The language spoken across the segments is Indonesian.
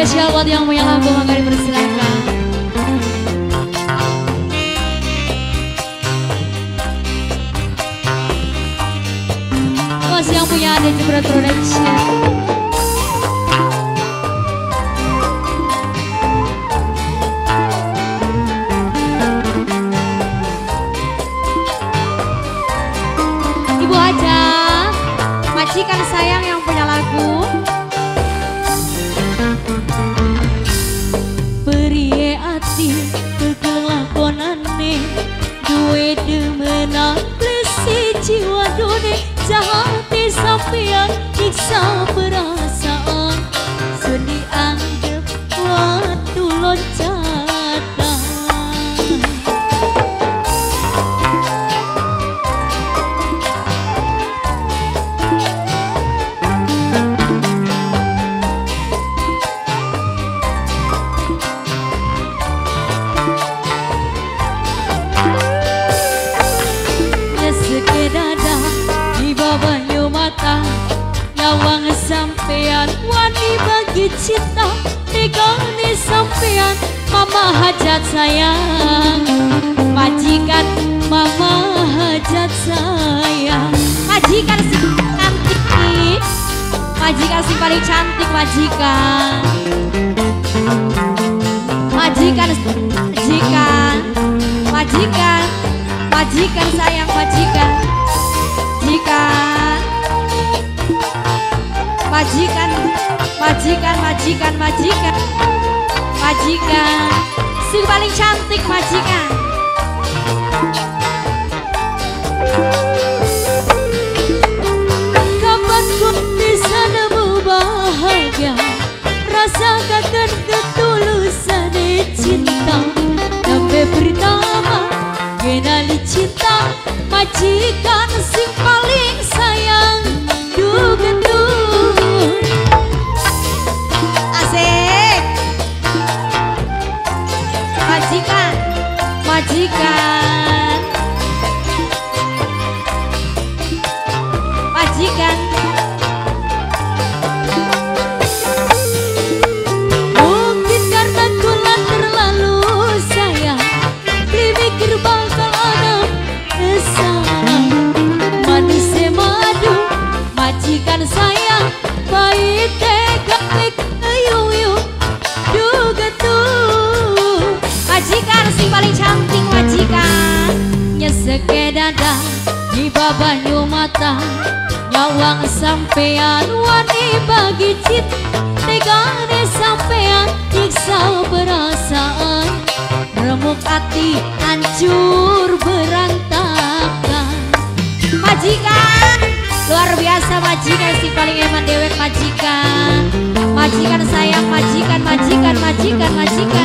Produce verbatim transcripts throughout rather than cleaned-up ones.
Spesial buat yang punya lagu, maka dipersilakan. Mas yang punya ada Jebret Production. Ibu aja, majikan sayang yang punya lagu. Periye ati tegel lakonane, duwe demenan lesi jiwa done, jahati sampeyan nyiksa perasaan, seni anggap waktu loncatan. Dada di bawahnya mata, nyawang sampean wani bagi cinta, tegane sampean mama hajat sayang, majikan mama hajat sayang, majikan si cantik, majikan si paling cantik, majikan majikan majikan majikan majikan sayang, majikan majikan majikan majikan majikan majikan si paling cantik, majikan. Kapan ku bisa nemu bahagia, rasakan ketulusan cinta, sampai pertama kenali cinta, majikan sing paling sayang, dugendut. Asik. Majikan, majikan, majikan. Mungkin karena kula terlalu sayang, dimikir bakal ada kesalahan, manisnya madu, majikan sayang, baik tega keyuyuh, juga tuh. Majikan si paling cantik, majikan nyesek dada di babahnya mata, nyawang sampean wani bagi cinta, tegane sampean nyiksa perasaan, remuk hati hancur berantakan. Majikan luar biasa, majikan si paling eman dewek, majikan majikan sayang, majikan majikan majikan majikan.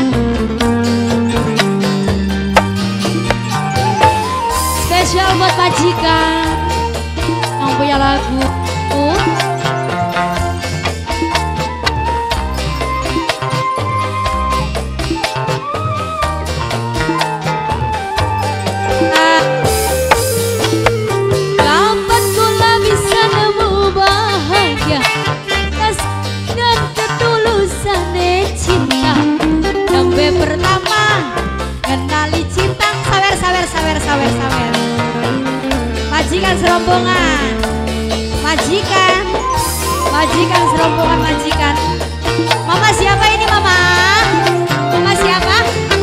Spesial buat majikan yang punya lagu. uh. Kapan kula bisa nemu bahagia, dan ketulusan cinta, sampai pertama kenali cinta, sawer sawer sawer sawer sawer. Majikan serombongan, majikan majikan serombongan, majikan. Mama siapa ini, mama? Mama siapa?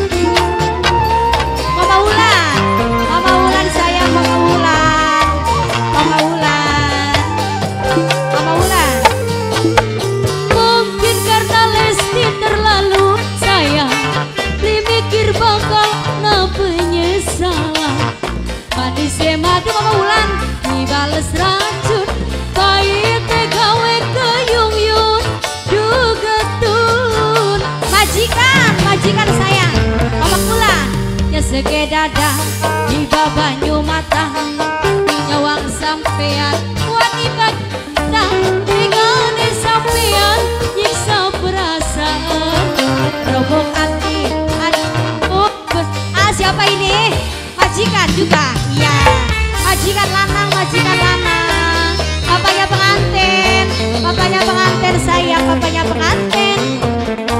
Mama Wulan, Mama Wulan sayang, Mama Wulan, Mama Wulan, Mama Wulan. Mungkin karena Lesti terlalu sayang, dimikir bakal na penyesalan, manisnya madu, Mama Wulan dibales racun, bayi tegawe keyung-yung, juga tun. Majikan, majikan sayang, Mama Wulan nyesek dada di babahnya mata, nyawang sampean wani bagi cinta, tegane sampean nyiksa perasaan, robok hati. Oh, ah siapa ini? Majikan juga, iya. Majikan lanang, majikan lanang, papanya pengantin, papanya pengantin sayang, papanya pengantin.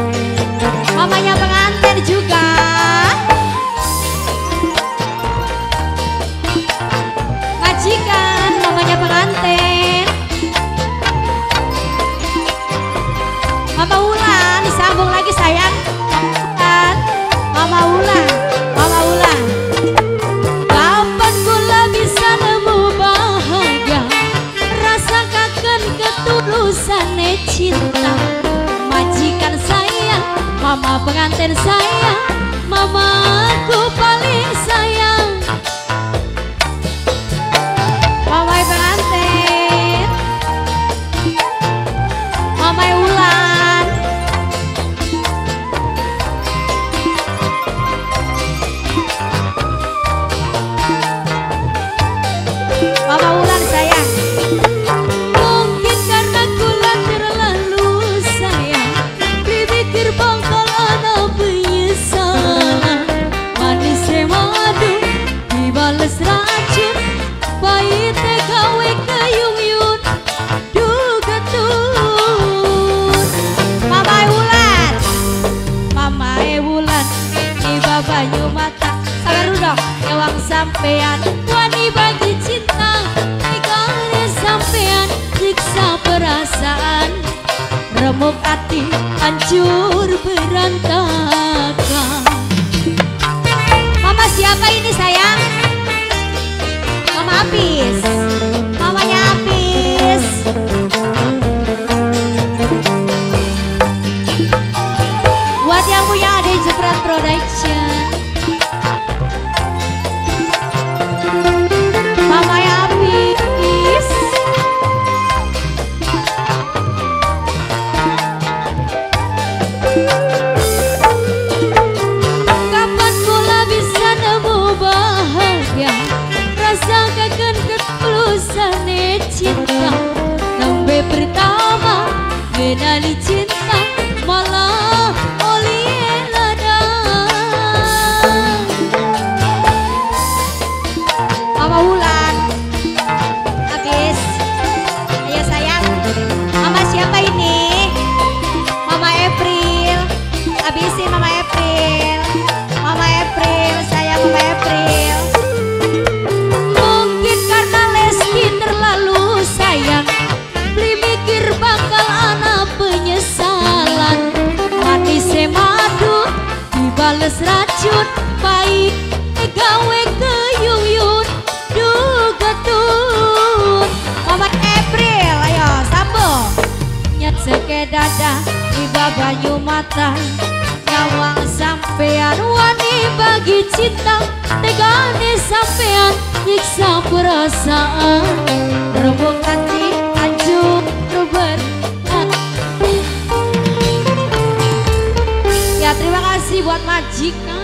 pengantin sayang, mamaku paling sayang. Mamai pengantin, mamai Wulan, mama Wulan sayang. Mungkin karena Wulan terlalu sayang, dipikir bakal ada penyesalan. Manis madu dibales racun, pahit gawe keyung-yung duga tun. Mamai Wulan, mamai Wulan, iba banyu mata. Sabar dong, ewang sampean wani bagi cinta, ikane sampean siksa perasaan, remuk hati hancur berantakan. Mama siapa ini sayang? Mama Apis, mamanya Apis. Buat yang punya ada Jepret Production, mamanya Apis. Kapan kula bisa nemu bahagia, rasakan ketulusan cinta. Nembe pertama menali cinta, malah oli ladang. Mama Wulan, habis. Ayo sayang. Mama siapa ini? Mama April. Habisin Mama April. Mama April, sayang Mama April. Mungkin karena Lesti terlalu sayang, beli mikir bakal ana penyesalan. Manis madu dibales racun, pahit gawe keyung-yung duga tun. Mama April, ayo sambung. Nyat seke dada iba banyu mata, nyawang sampean wani bagi cinta, tegane sampean nyiksa perasaan, remuk hati hancur berantakan. Ya terima kasih buat majikan.